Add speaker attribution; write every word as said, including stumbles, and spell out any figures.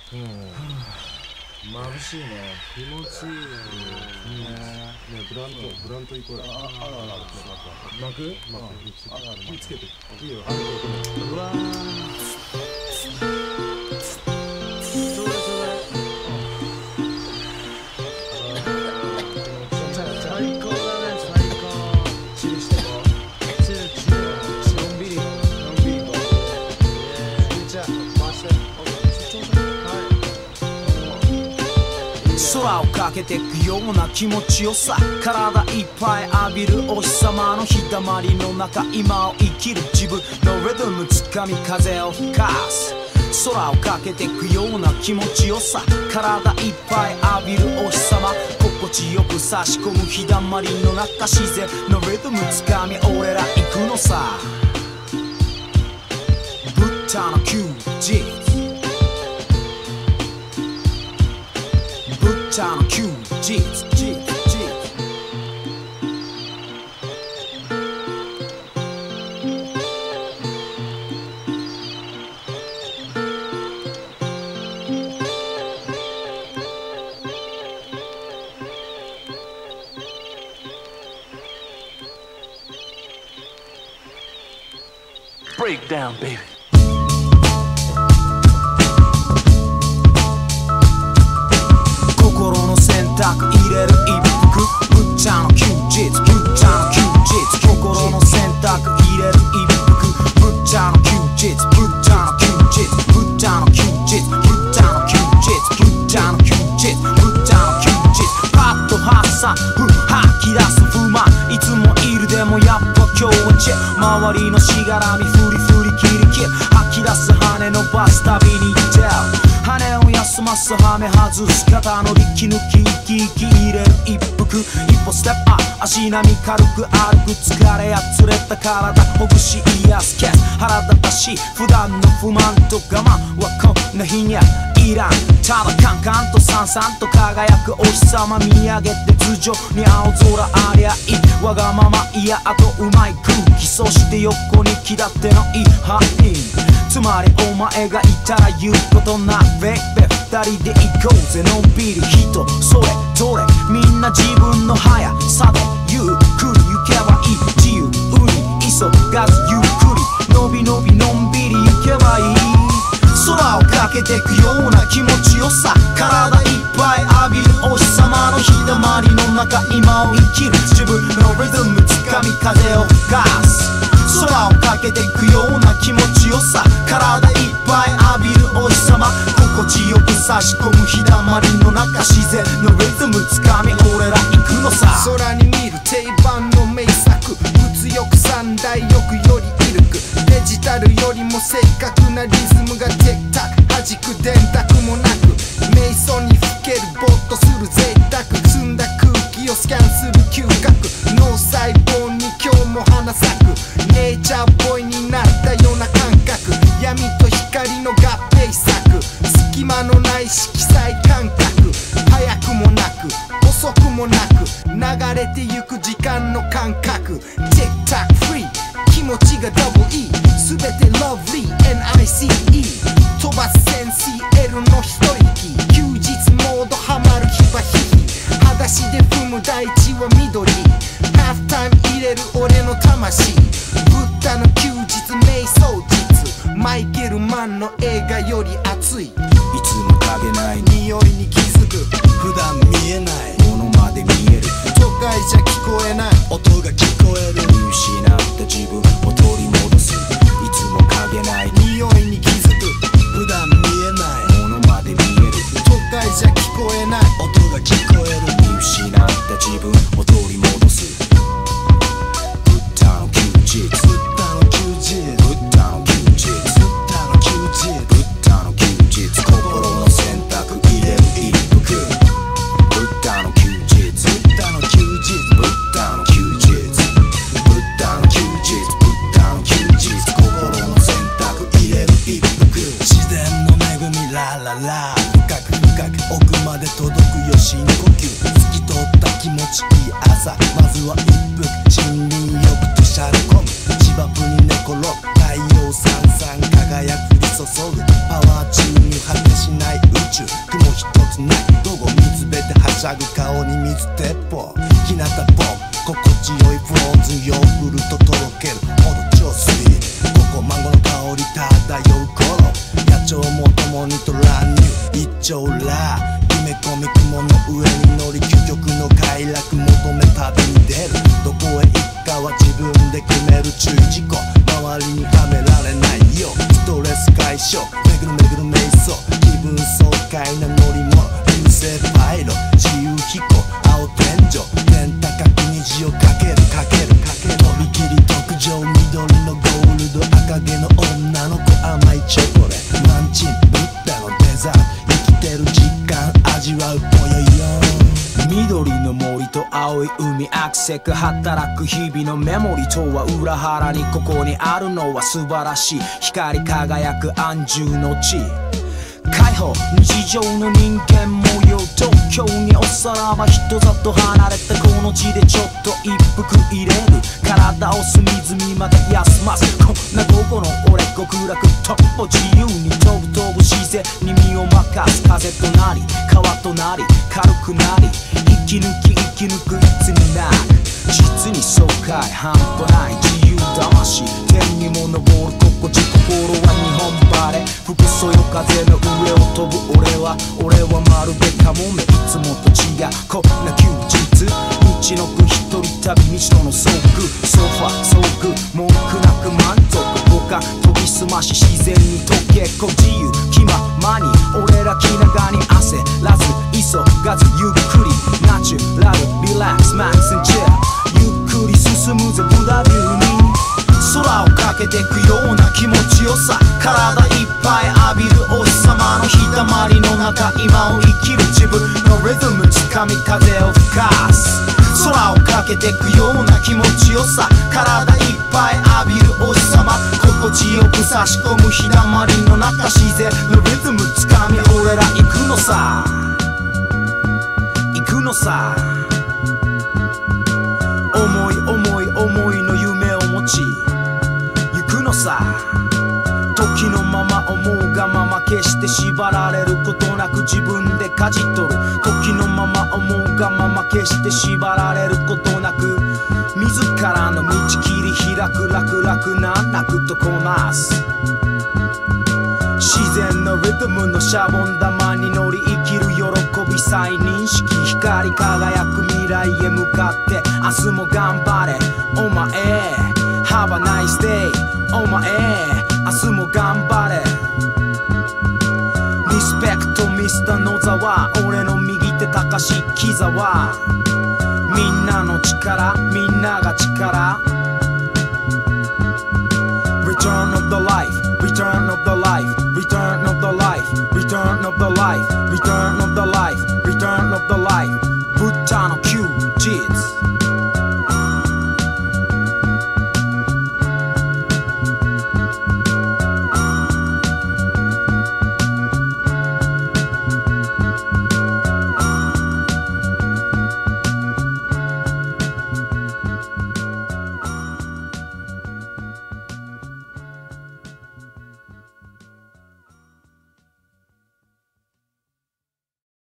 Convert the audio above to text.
Speaker 1: うん、眩しいね。気持ちいいね。
Speaker 2: ね、ブラント、ブラント行こうよ。あ、あるあるある。
Speaker 1: 巻く？
Speaker 2: 巻く。火つけて。いいよ。
Speaker 1: うわ
Speaker 3: 空をかけてくような気持ちよさ、体いっぱい浴びるお日様の日だまりの中、今を生きる自分のリズムつかみ風を吹かす。空をかけてくような気持ちよさ、体いっぱい浴びるお日様、心地よく差し込む日だまりの中、自然のリズムつかみ俺ら行くのさ。ブッダの休日、ブッダの休日、
Speaker 4: Break down, baby.
Speaker 3: 心の選択入れる一服、ブッチャの休日、ブッチャの休日、心の選択入れる一服、ブッチャの休日、ブッチャの休日、ブッチャの休日、ブッチャの休日、ブッチャの休日、ブッチャの休日、パッと発散、ふ吐き出す不満、いつもいるでもやっぱ今日はチェ、周りのしがらみフリフリキリキリ、吐き出す羽伸ばすたびに言って羽を休ますはめ外す肩の力抜き息息入れる一服、一歩ステップアップ、足並み軽く歩く疲れやつれた体ほぐし癒すケース、腹立たしい普段の不満と我慢はこんな日にはいらん、ただカンカンとさんさんと輝くお日様見上げて頭上に青空ありゃいい、わがままいやあとうまい空気、そして横に気立てのいい範囲、つまりお前がいたら言うことないベイベー、二人で行こうぜのんびり人それぞれ、みんな自分の速さでゆっくり行けばいい、自由に急がずゆっくりのびのびのんびり行けばいい、空をかけてくような気持ちよさ、体いっぱい浴びるお日様の日だまりの中、今を生きる自分のリズムつかみ風を吹かす、空をかけてくような気持ちよさ、体いっぱい浴びるお日様、心地よく差し込む日だまりの中、自然のリズムつかみ俺ら行くのさ。
Speaker 5: 空に見る定番の名作、物欲三大欲よりイルク、デジタルよりも正確なリズムがテクタク、弾く電卓もなく瞑想にふけるぼーっとする贅沢、澄んだ空気をスキャンする嗅覚、脳細胞に今日も花咲く、ネイチャーボーイになったような感覚、闇と光の合併作、隙間のない色彩感覚、早くもなく遅くもなく流れてゆく時間の感覚、チェックタックフリー、気持ちがダブル E、 全て Lovely エヌアイシーイー、 飛ばすセンシー L の一息、休日モードハマる日は日々、裸足で踏む大地は緑、ハーフタイム入れる俺の魂、ブッダの休日瞑想術、マイケルマンの映画より熱い、い
Speaker 3: つも影ない
Speaker 5: 匂いに気づく、
Speaker 3: 普段見えないものまで見える、
Speaker 5: 都会じゃ聞こえない
Speaker 3: 音が聞こえる、見失った自分を取り戻す、いつも影ない
Speaker 5: 匂いに気づく、
Speaker 3: 普段見えないものまで見える、
Speaker 5: 都会じゃ聞こえない
Speaker 3: 音が聞こえる、見失った自分を取り戻す、ブッダの休日、
Speaker 5: ブッダの休日、
Speaker 3: ブッダの休日、
Speaker 5: ブッダの休日、
Speaker 3: ブッダの休日、心の選択入れる一服、ブッダの休日、
Speaker 5: ブッダの休日、
Speaker 3: ブッダの休日、ブッダの休日、ブッダの休日、心の選択入れる一服、
Speaker 5: 自然の恵みラララ、深く深く奥まで届くよ深呼吸、透き通った気持ちいい朝、まずは一服、森林浴とシャルコム、芝生に寝転ぶ太陽さんさん輝く降り注ぐ、パワー注入果てしない
Speaker 3: 塞ぐ顔に水鉄砲日向ぼ心地よいフローズンヨーグルトとろけるほど超スイートココマンゴの香り漂う頃野鳥も共にと乱入一丁ら夢込み雲の上に乗り究極の快楽求め旅に出るどこへ行くかは自分で決める注意事項周りにはめられないよストレス解消巡る巡る瞑想気分爽快な乗り物流星パイロ自由飛行青天井天高く虹をかけるかけるかけるとびきり特上緑のゴールド赤毛の女の子甘いチョコレートマンチンブッダのデザート生きてる実感味わうぽよよ緑の森と青い海アクセク働く日々のメモリとは裏腹にここにあるのは素晴らしい光り輝く安住の地解放日常の人間模様東京におさらば人里離れたこの地でちょっと一服入れる体を隅々まで休ますこんな午後の俺極楽とも自由に飛ぶ飛ぶ自然に身を任す風となり川となり軽くなり生き抜き生き抜くいつになく実に爽快半端ない自由魂天にも昇る心地心は日本バレー吹くそよ風の上を飛ぶ俺は俺はまるでカモメいつもと違うこんな休日道のく一人旅道との遭遇ソファ遭遇文句なく満足五感研ぎ澄まし自然に溶け込む自由気ままに俺ら気長に焦らず急がずゆっくりナチュラルリラックスマックスンチェアゆっくり進むぜブダビューに空をかけてくような気持ちよさ体いっぱい浴びるお日様の日だまりの中今を生きる自分のリズムつかみ風を吹かす空をかけてくような気持ちよさ体いっぱい浴びるお日様心地よく差し込む日だまりの中自然のリズムつかみ俺ら行くのさ行くのさ思い思い思いの夢を持ち行くのさ時のまま思うがまま決して縛られることなく自分で舵取る時のまま思うがまま決して縛られることなく自らの道切り開く楽々難なくとこなす自然のリズムのシャボン玉に乗り生きる喜び再認識光り輝く未来へ向かって明日も頑張れお前 Have a nice day お前明日も頑張れリスペクトミスター野沢俺の右手高し木沢みんなの力みんなが力 Return of the life Return of the life Return of the life Return of the life Return of the